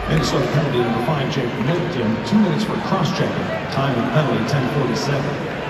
Minnesota penalty number 5, Jake Middleton, 2 minutes for cross-checking. Time of penalty, 10:47.